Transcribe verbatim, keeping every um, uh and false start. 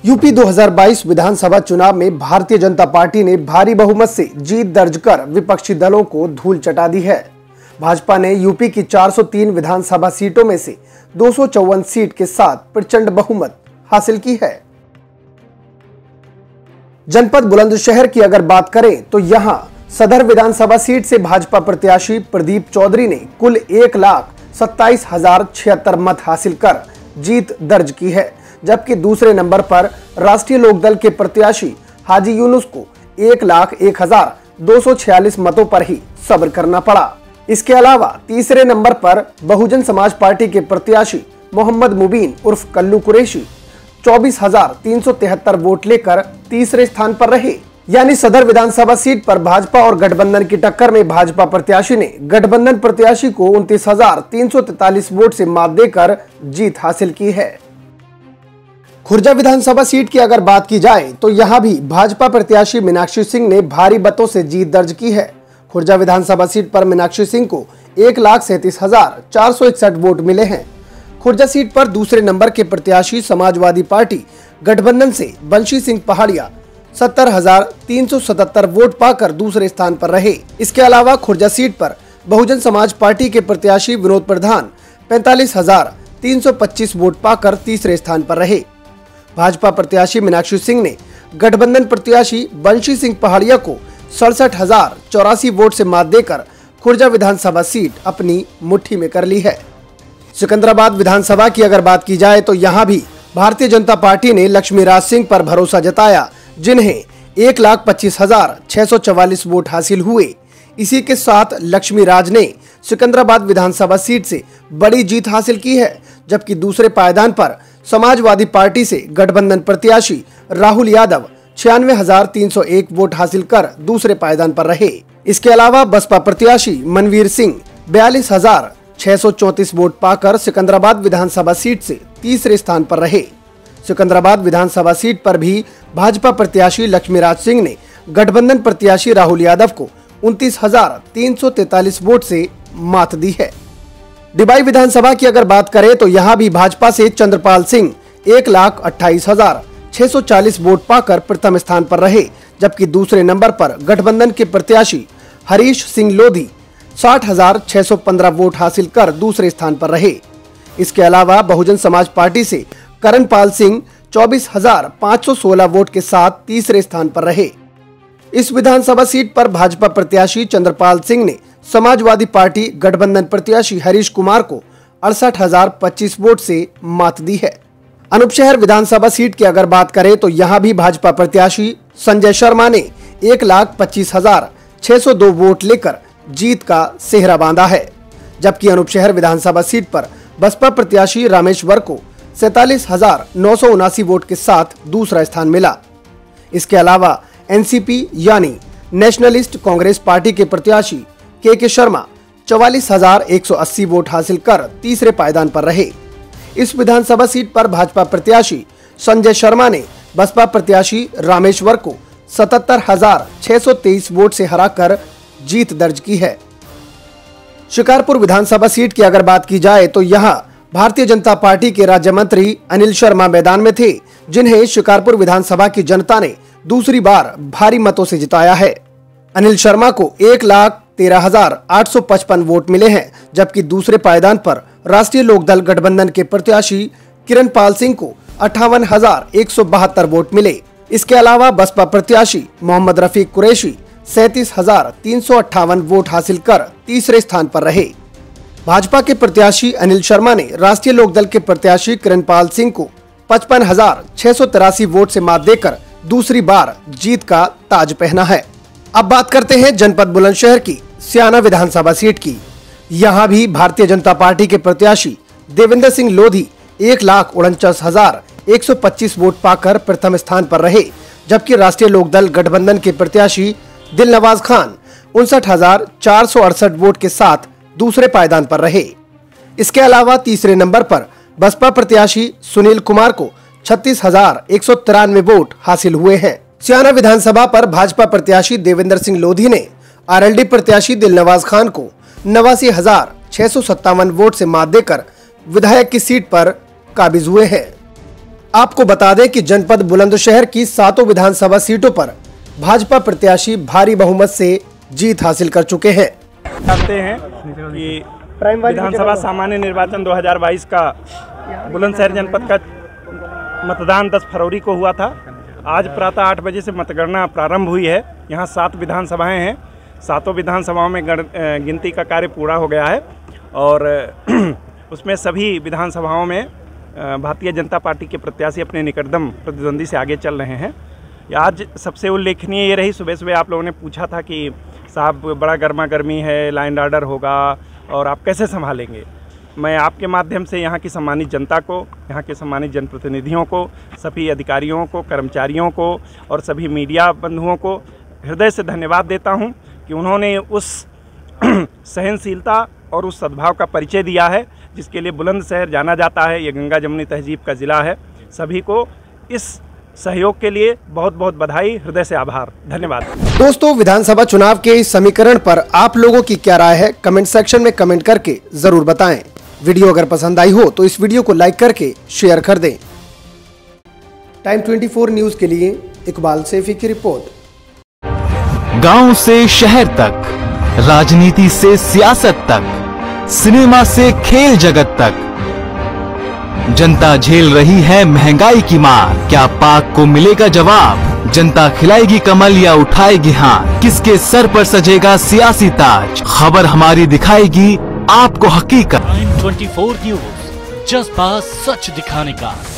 UP दो हज़ार बाईस विधानसभा चुनाव में भारतीय जनता पार्टी ने भारी बहुमत से जीत दर्ज कर विपक्षी दलों को धूल चटा दी है। भाजपा ने यूपी की चार सौ तीन विधानसभा सीटों में से दो सौ चौवन सीट के साथ प्रचंड बहुमत हासिल की है। जनपद बुलंदशहर की अगर बात करें तो यहां सदर विधानसभा सीट से भाजपा प्रत्याशी प्रदीप चौधरी ने कुल एक लाख सत्ताईस हजार छिहत्तर मत हासिल कर जीत दर्ज की है, जबकि दूसरे नंबर पर राष्ट्रीय लोकदल के प्रत्याशी हाजी यूनुस को एक लाख एक हजार दो सौ छियालीस मतों पर ही सब्र करना पड़ा। इसके अलावा तीसरे नंबर पर बहुजन समाज पार्टी के प्रत्याशी मोहम्मद मुबीन उर्फ कल्लू कुरैशी चौबीस हजार तीन सौ तिहत्तर वोट लेकर तीसरे स्थान पर रहे। यानी सदर विधानसभा सीट पर भाजपा और गठबंधन की टक्कर में भाजपा प्रत्याशी ने गठबंधन प्रत्याशी को उनतीस हजार तीन सौ तैतालीस वोट से मात देकर जीत हासिल की है। खुर्जा विधानसभा सीट की अगर बात की जाए तो यहां भी भाजपा प्रत्याशी मीनाक्षी सिंह ने भारी मतों से जीत दर्ज की है। खुर्जा विधानसभा सीट पर मीनाक्षी सिंह को एक लाख सैंतीस हजार चार सौ इकसठ वोट मिले हैं। खुर्जा सीट पर दूसरे नंबर के प्रत्याशी समाजवादी पार्टी गठबंधन से बंशी सिंह पहाड़िया सत्तर हजार तीन सौ सतहत्तर वोट पाकर दूसरे स्थान पर रहे। इसके अलावा खुर्जा सीट पर बहुजन समाज पार्टी के प्रत्याशी विनोद प्रधान पैंतालीस हजार तीन सौ पच्चीस वोट पाकर तीसरे स्थान पर रहे। भाजपा प्रत्याशी मीनाक्षी सिंह ने गठबंधन प्रत्याशी बंशी सिंह पहाड़िया को सड़सठ हजार चौरासी वोट से मात देकर खुर्जा विधानसभा सीट अपनी मुट्ठी में कर ली है। सिकंदराबाद विधानसभा की अगर बात की जाए तो यहाँ भी भारतीय जनता पार्टी ने लक्ष्मीराज सिंह पर भरोसा जताया, जिन्हें एक लाख पच्चीस हजार छह सौ चवालीस वोट हासिल हुए। इसी के साथ लक्ष्मीराज ने सिकंदराबाद विधानसभा सीट से बड़ी जीत हासिल की है, जबकि दूसरे पायदान पर समाजवादी पार्टी से गठबंधन प्रत्याशी राहुल यादव छियानवे हजार तीन सौ एक वोट हासिल कर दूसरे पायदान पर रहे। इसके अलावा बसपा प्रत्याशी मनवीर सिंह बयालीस हजार छह सौ चौंतीस वोट पाकर सिकंदराबाद विधानसभा सीट से तीसरे स्थान पर रहे। सिकंदराबाद विधानसभा सीट पर भी भाजपा प्रत्याशी लक्ष्मीराज सिंह ने गठबंधन प्रत्याशी राहुल यादव को उनतीस हजार तीन सौ तैतालीस वोट से मात दी है। डिबाई विधानसभा की अगर बात करें तो यहाँ भी भाजपा से चंद्रपाल सिंह एक लाख अट्ठाईस हजार छह सौ चालीस वोट पाकर प्रथम स्थान पर रहे, जबकि दूसरे नंबर पर गठबंधन के प्रत्याशी हरीश सिंह लोधी साठ हजार छह सौ पंद्रह वोट हासिल कर दूसरे स्थान पर रहे। इसके अलावा बहुजन समाज पार्टी से करणपाल सिंह चौबीस हजार पाँच सौ सोलह वोट के साथ तीसरे स्थान पर रहे। इस विधानसभा सीट पर भाजपा प्रत्याशी चंद्रपाल सिंह ने समाजवादी पार्टी गठबंधन प्रत्याशी हरीश कुमार को अड़सठ हजार पच्चीस वोट से मात दी है। अनूपशहर विधानसभा सीट की अगर बात करें तो यहाँ भी भाजपा प्रत्याशी संजय शर्मा ने एक लाख पच्चीस हजार छह सौ दो वोट लेकर जीत का सेहरा बांधा है, जबकि अनूपशहर विधानसभा सीट पर बसपा प्रत्याशी रामेश्वर को सैतालीस हजार नौ सौ उनासी वोट के साथ दूसरा स्थान मिला। इसके अलावा एनसीपी यानी नेशनलिस्ट कांग्रेस पार्टी के प्रत्याशी के के शर्मा चौवालीस हजार एक सौ अस्सी वोट हासिल कर तीसरे पायदान पर रहे। इस विधानसभा सीट पर भाजपा प्रत्याशी संजय शर्मा ने बसपा प्रत्याशी रामेश्वर को सतहत्तर हजार छह सौ तेईस वोट से हराकर जीत दर्ज की है। शिकारपुर विधानसभा सीट की अगर बात की जाए तो यहाँ भारतीय जनता पार्टी के राज्य मंत्री अनिल शर्मा मैदान में थे, जिन्हें शिकारपुर विधानसभा की जनता ने दूसरी बार भारी मतों से जिताया है। अनिल शर्मा को एक लाख तेरह हजार आठ सौ पचपन वोट मिले हैं, जबकि दूसरे पायदान पर राष्ट्रीय लोकदल गठबंधन के प्रत्याशी किरणपाल सिंह को अट्ठावन हजार एक सौ बहत्तर वोट मिले। इसके अलावा बसपा प्रत्याशी मोहम्मद रफीक कुरैशी सैंतीस हजार तीन सौ अट्ठावन वोट हासिल कर तीसरे स्थान पर रहे। भाजपा के प्रत्याशी अनिल शर्मा ने राष्ट्रीय लोकदल के प्रत्याशी किरणपाल सिंह को पचपन हजार छह सौ तिरासी वोट से मात देकर दूसरी बार जीत का ताज पहना है। अब बात करते हैं जनपद बुलंदशहर की सियाना विधानसभा सीट की। यहाँ भी भारतीय जनता पार्टी के प्रत्याशी देवेंद्र सिंह लोधी एक लाख उनचास हजार एक सौ पच्चीस वोट पाकर प्रथम स्थान पर रहे, जबकि राष्ट्रीय लोकदल गठबंधन के प्रत्याशी दिलनवाज खान उनसठ हजार चार सौ अड़सठ वोट के साथ दूसरे पायदान पर रहे। इसके अलावा तीसरे नंबर पर बसपा प्रत्याशी सुनील कुमार को छत्तीस हजार एक सौ तिरानवे वोट हासिल हुए हैं। सियाना विधानसभा पर भाजपा प्रत्याशी देवेंद्र सिंह लोधी ने आरएलडी प्रत्याशी दिलनवाज खान को नवासी हजार छह सौ सत्तावन वोट से मात देकर विधायक की सीट पर काबिज हुए हैं। आपको बता दें कि जनपद बुलंदशहर की सातों विधानसभा सीटों पर भाजपा प्रत्याशी भारी बहुमत से जीत हासिल कर चुके हैं। जानते हैं कि विधानसभा सामान्य निर्वाचन दो हज़ार बाईस का बुलंदशहर जनपद का मतदान दस फरवरी को हुआ था। आज प्रातः आठ बजे से मतगणना प्रारंभ हुई है। यहाँ सात विधानसभाएं हैं। सातों विधानसभाओं में गिनती का कार्य पूरा हो गया है और उसमें सभी विधानसभाओं में भारतीय जनता पार्टी के प्रत्याशी अपने निकटतम प्रतिद्वंदी से आगे चल रहे हैं। आज सबसे उल्लेखनीय ये रही, सुबह सुबह आप लोगों ने पूछा था कि साहब बड़ा गर्मा गर्मी है, लाइन ऑर्डर होगा और आप कैसे संभालेंगे। मैं आपके माध्यम से यहाँ की सम्मानित जनता को, यहाँ के सम्मानित जनप्रतिनिधियों को, सभी अधिकारियों को, कर्मचारियों को और सभी मीडिया बंधुओं को हृदय से धन्यवाद देता हूँ कि उन्होंने उस सहनशीलता और उस सद्भाव का परिचय दिया है जिसके लिए बुलंदशहर जाना जाता है। ये गंगा जमुनी तहजीब का ज़िला है। सभी को इस सहयोग के लिए बहुत बहुत बधाई, हृदय से आभार, धन्यवाद। दोस्तों, विधानसभा चुनाव के इस समीकरण पर आप लोगों की क्या राय है, कमेंट सेक्शन में कमेंट करके जरूर बताएं। वीडियो अगर पसंद आई हो तो इस वीडियो को लाइक करके शेयर कर दें। टाइम चौबीस न्यूज के लिए इकबाल सैफी की रिपोर्ट। गांव से शहर तक, राजनीति से सियासत तक, सिनेमा से खेल जगत तक, जनता झेल रही है महंगाई की मार। क्या पाक को मिलेगा जवाब? जनता खिलाएगी कमल या उठाएगी हाथ? किसके सर पर सजेगा सियासी ताज? खबर हमारी दिखाएगी आपको हकीकत। टाइम चौबीस न्यूज़, जज्बा सच दिखाने का।